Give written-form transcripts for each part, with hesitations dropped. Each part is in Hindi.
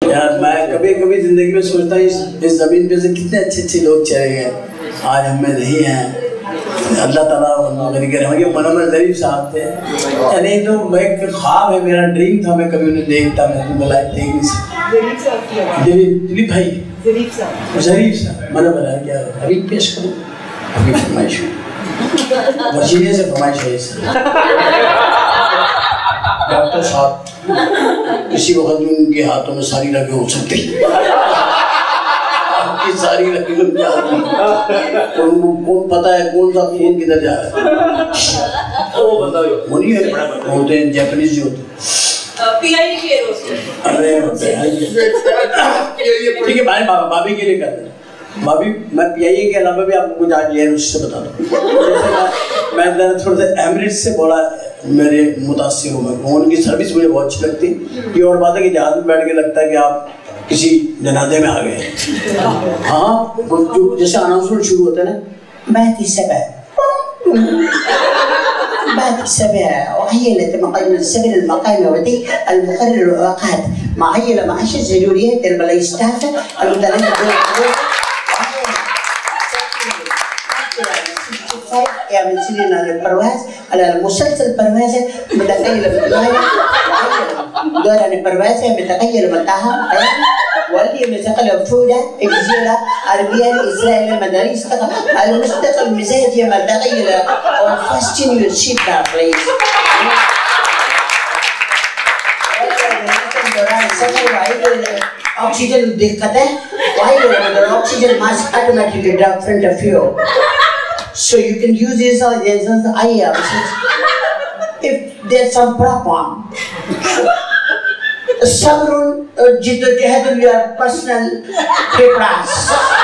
यार मैं कभी कभी जिंदगी में सोचता हूँ इस जमीन पे से कितने अच्छे अच्छे लोग चले गए, आज हमें नहीं हैं। अल्लाह ताला उनके मन में ज़रीफ साहब थे, नहीं तो मैं एक ख्वाब है, मेरा ड्रीम था, मैं कभी उन्हें देखता, मैं उन्हें बुलाया देख नहीं सकता। दिलीप भाई, ज़रीफ साहब मैंने बुलाया क्या अभी पेश करूँ, अभी फरमाइश वजीरे से फरमाइश है डॉक्टर साहब, किसी वक्त उनके हाथों में सारी रगें हो सकती आपकी सारी रगें उनके हाथ में, तो उनको कौन पता है कौन सा खून किधर जा रहा है वो बताओ। मुनी होते हैं जापानीज जो होते अरे ठीक है भाई, भाभी के लिए कर दें। भाभी मैं पीआईए के अलावा भी आपको कुछ आज ये उससे बता दूँ। मैं थोड़ा सा एमिरेट्स से बोला, मेरे मुतासिर हूँ मैं, उनकी सर्विस मुझे बहुत अच्छी लगती। ये और बात है कि जहाज में बैठ के लगता है कि आप किसी जनाजे में आ गए। हाँ, जो जैसे अनाउंसमेंट शुरू होता है ना, मैं किससे بعد السبع وهيئة مقايم السبع المقايم ودي المقرر الأوقات معينة مع الجدوليات البلايستافة المدرسة يعمل سنين على البرواز على المسلسل البروازة متخيلة بالدوائرة دورة البروازة متخيلة بالطاعة واللي متقلة بفودة إبزيلة عربية إسرائيل المدارس المستقل مزاجية متخيلة or fasting your shit now please. Oxygen दिक्कत है, why oxygen mask automatically drop front of you. So you can use this as if there's some problem. Sabrun jiddojahdul your personal papers.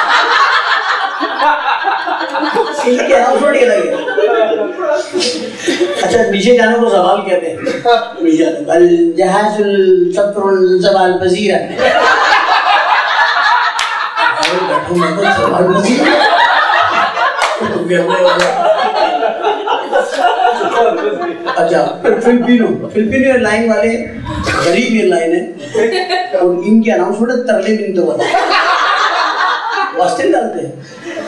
इनके नाम छोड़ के लगे। अच्छा नीचे जाने को सवाल कहते हैं। नीचे अल जहाजुल सफरुल जबाल बजीरा। अरे बैठो मैं तो सवाल बजीरा। अच्छा फिलिपिनो एयरलाइन वाले गरीब एयरलाइन है और इनके अनाउंसमेंट तरले भी नहीं तो बता वास्ते डालते हैं।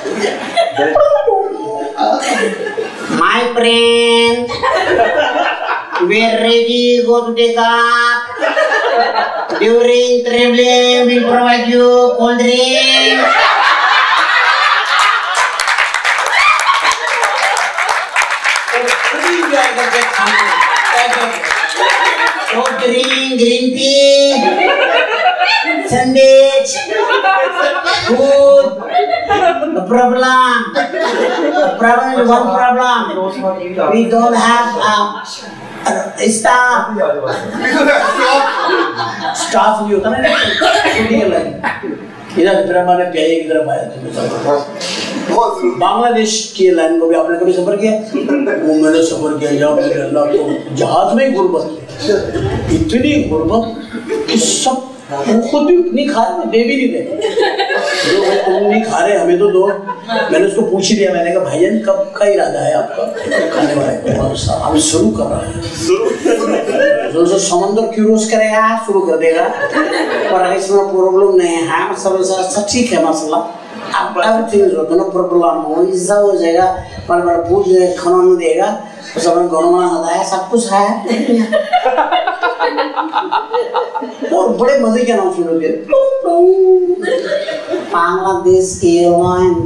My friend, we're ready to go to take up. During traveling, we'll provide you cold drink. Cold drink, green tea, sandwich, food. The problem, one problem. We don't have staff. Staff नहीं होता ना, छुट्टी के लाइन। इधर फिर हमारे पीआईए की तरफ आया थे। बांग्लादेश की लाइन को भी आपने कभी सफर किया? वो मैंने सफर किया, जहाँ मेरे अल्लाह को जहाज में ही गुर्बत, इतनी गुर्बत कि सब खुद भी नहीं खा रहे, दे भी नहीं दे। जो भाई तुम नहीं खा रहे हमें तो दो। मैंने उसको पूछ ही दिया, मैंने कहा भाईजान कब का इरादा है आपका खाने वाले को? हम शुरू कर रहे हैं। जो समंदर क्यूरोस करेगा शुरू कर देगा, पर इसमें प्रॉब्लम नहीं है, सब ठीक है मसला। अब एवरीथिंग इज नो प्रॉब्लम, ऐसा हो जाएगा, पर पूछ खाना नहीं देगा, सब गौरमा होता है, सब कुछ है। और बड़े मजे के अनाउंसमेंट होते हैं। बांग्लादेश एयरलाइन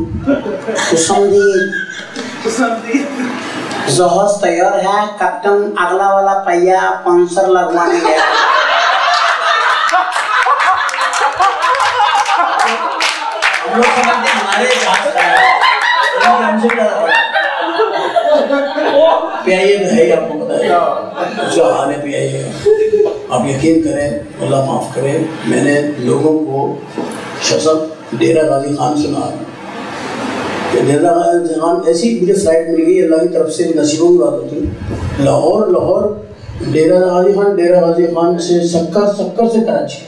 जहाज तैयार है, कैप्टन अगला वाला पहिया पंचर लगवाने गया। हम लोग समझते हमारे पीआईए है, आपको पता है जो हाल है पीआईए। आप यकीन करें, अल्लाह माफ़ करे, मैंने लोगों को शसब डेरा गाजी खान सुना कि डेरा गाजी खान ऐसी मुझे फ्लाइट मिल गई, अल्लाह की तरफ से नसीबों की बात होती। लाहौर डेरा गाजी खान से सक्कर से कराची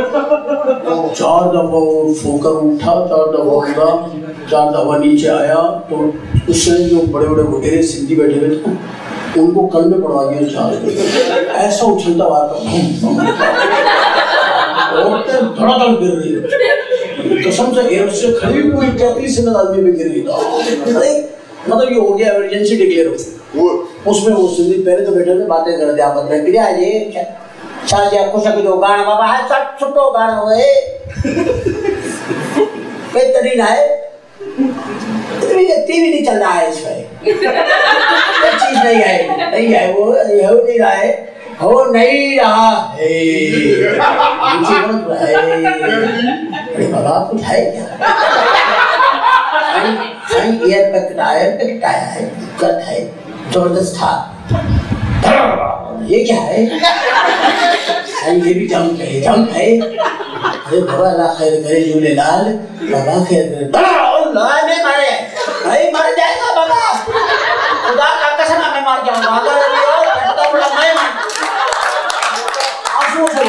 4 दफ़ा फोकर उठा, 4 दफ़ा उठा, 4 दफ़ा नीचे आया, तो उससे जो बड़े बड़े वगैरह सिंधी बैठे हुए थे उनको कल में पढ़वा दिया जहाज। ऐसा उछलता हुआ औरतें धड़ाधड़ गिर रही है, कसम से एयर से खड़ी हुई 33 आदमी पे गिर गई। अरे मतलब ये हो गया इमरजेंसी डिक्लेयर हो। उसमें वो सिंधी पहले तो बैठे थे बातें कर रहे आपस में, क्या ये शादी आपको सभी जो गाना बाबा है सब छुट्टो गाना हुए कोई तरीका है, टीवी नहीं चल रहा है इसमें, कोई चीज नहीं है वो हो नहीं रहा है, हो नहीं रहा है। अरे बाबा कुछ है क्या? एयर पकड़ाया है, दिक्कत है, जबरदस्त था। ये क्या है? ये भी जंप है। अरे बाबा अल्लाह खैर करे, झूलेलाल बाबा खैर करे। नहीं मारे भाई, मर जाएगा बाबा, खुदा का कसम मैं मर जाऊंगा अगर मैं आंसू से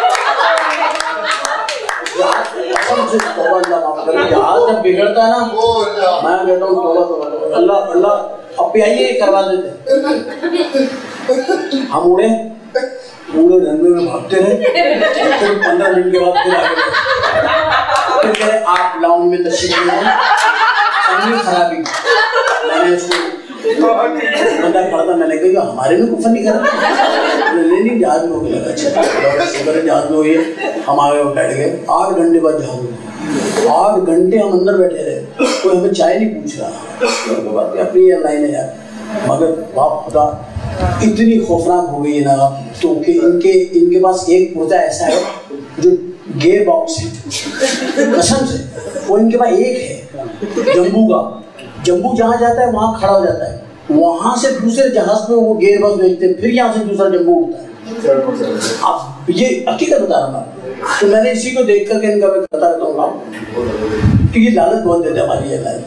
यार जब बिगड़ता है ना मैं कहता हूँ तौबा अल्लाह अल्लाह अब आइए करवा देते। हम उड़े पूरे रनवे में भागते रहे, फिर 15 मिनट के बाद फिर आगे फिर कहे आप लाउंज में तशरीफ ले आए, खराबी मैंने उसको बंदा खड़ा था, मैंने कहा हमारे में कुछ नहीं करा, नहीं जहाज में हो गया। अच्छा जहाज में हुई है, हम आगे बैठ गए। 8 घंटे बाद जहाज में, 8 घंटे हम अंदर बैठे रहे, कोई हमें चाय नहीं पूछ रहा। बात अपनी एयरलाइन है यार, मगर बाप खुदा इतनी खौफनाक हो गई है ना तो कि इनके पास एक पुर्जा ऐसा है जो गेयर बॉक्स है, कसम से वो इनके पास एक है जम्बू जहाँ जाता है वहाँ खड़ा हो जाता है, वहाँ से दूसरे जहाज में वो गेयर बॉक्स भेजते हैं, फिर यहाँ से दूसरा जम्बू उठता है। अब ये हकीकत बता रहा था, तो मैंने इसी को देख करके इनका मैं बता रहता हूँ कि ये लालच बहुत देते हमारी ये लालच।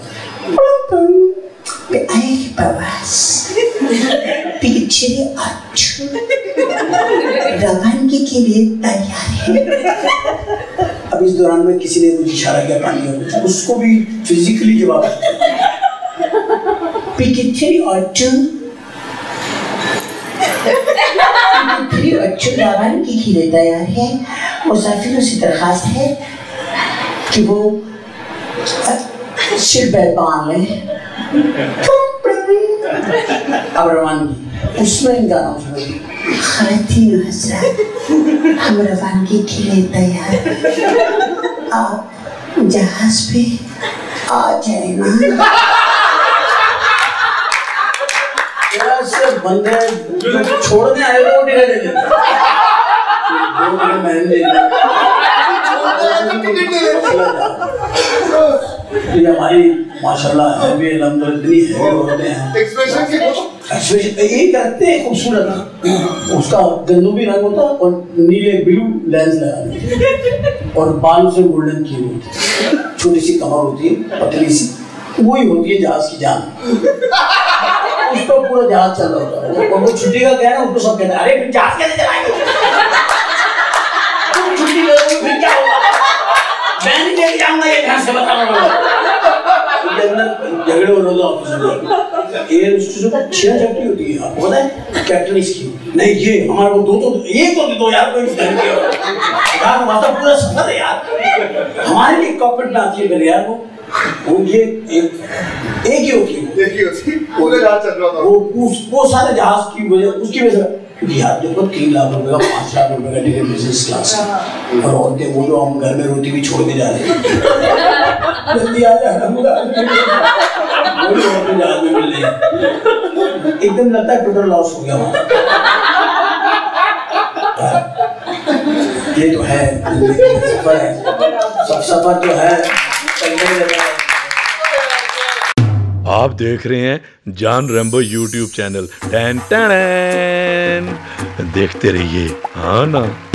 रवानगी के लिए तैयार है। अब इस दौरान में किसी ने मुझे इशारा किया पानी में, उसको भी फिजिकली जवाब रवानगी के लिए तैयार है। मुसाफिरों से दरखास्त है कि वो सिर बैठ बांध लें। अब रवानगी उसमें गाना खातिन हज़रात, हम रवानगी के लिए तैयार, आप जहाज पे आ जाए ना। बंदे छोड़ने आए वो टिकट दे देते, ये हमारी माशाल्लाह है भी इतनी है होते हैं एक्सप्रेशन ये करते हैं खूबसूरत। उसका गंदूबी रंग होता है और नीले ब्लू लेंस लगाते और बाल से गोल्डन की होती है, छोटी सी कमर होती है पतली सी, वही होती है जहाज की जान। उस पर पूरा जहाज चल रहा होता है और वो छुट्टी का कहना उसको सब कहते हैं अरे फिर जहाज कैसे चलाएंगे, छुट्टी करोगे फिर क्या होगा, मैं नहीं लेके जाऊंगा ये घर से, बताना पड़ेगा। झगड़े हो रहे ऑफिस में एयर होस्टेस को 6 छुट्टी होती है, आपको पता है कैप्टन इसकी नहीं, ये हमारे को दो एक तो दे दो यार, कोई यार हमारा पूरा सफर है यार, हमारे लिए कॉकपिट में आती है मेरे यार वो ये एक ही होती है पूरे जहाज चल रहा था वो सारे जहाज की वजह उसकी वजह यार देखो 3 लाख रुपए का 5 लाख रुपए का टिकट बिजनेस क्लास और औरतें वो जो हम घर में रोटी भी छोड़ के जा रहे हैं जल्दी आ जाना जहाज में मिल रही एकदम लगता है टोटल लॉस हो गया हमारा। ये तो है सफर है, सब सफर तो है। आप देख रहे हैं जान रैम्बो यूट्यूब चैनल, टैन टैन, देखते रहिए। हाँ ना।